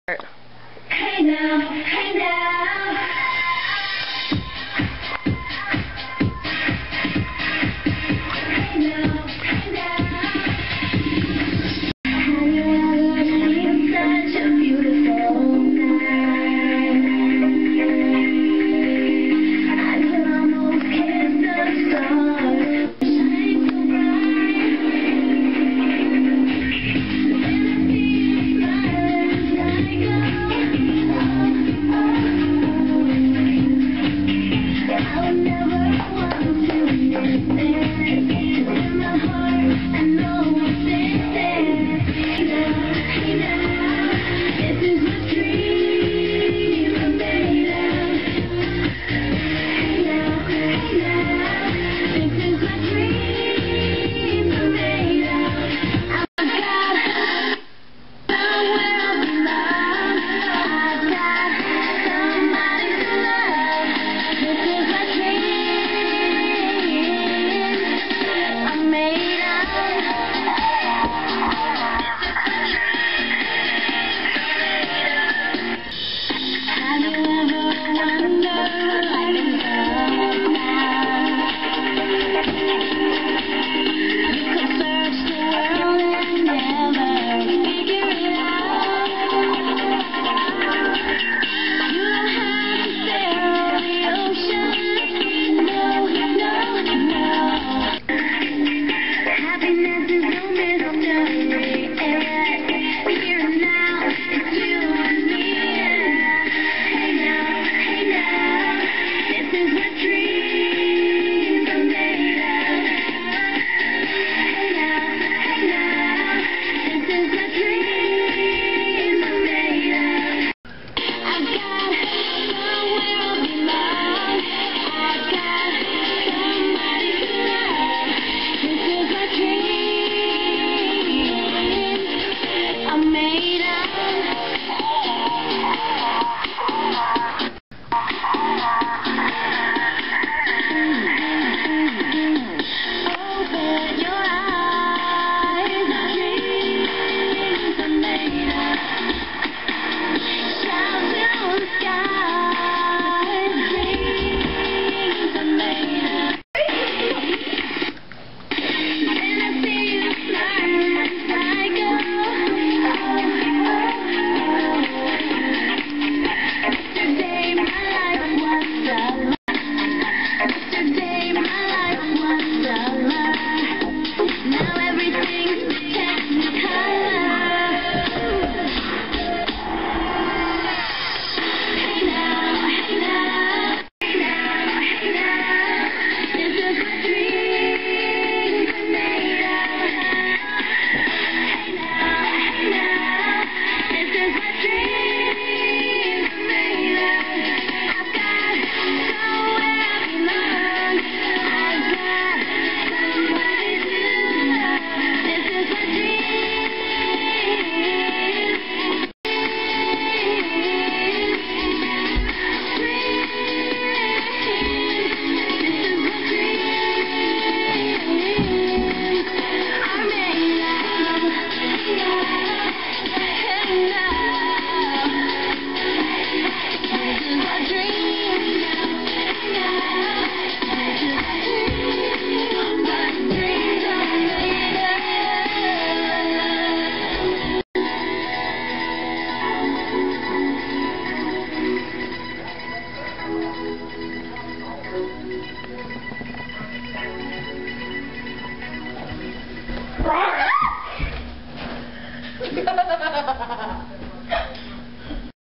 Hey now, hey now. Hey now, hey now. Have you ever seen such a beautiful night? I could almost kiss the stars, shining so bright. When I see you smiling, I go. I would never want to miss it. In my heart, I know what's in there. Hey now, this is what dreams are made of. Hey now, this is what dreams are made of. I've got somewhere I'll belong. I've got somebody to love. This is what dreams are made of. Have you ever wondered why we love now? You could search the world and never figure it out. You don't have to sail the ocean. No, no, no. Happiness is no mystery. Here and now, it's you and me. Hey now, this is what dreams are made of. Hey now, this is what dreams are made of. I've got somewhere I'll belong. I've got somebody to love. This is what dreams are made of. Open your eyes, dreams are made of. Shout to the sky, dreams are made of. When I see you smiling, I go, yesterday my life was a lie. Yesterday my life was a lie. Now everything's technicolor. Hey now, this is what dreams are made of. Hey now, this is what dreams are made of. I've got somewhere I belong. I've got somebody to love. This is what dreams Ha ha ha ha!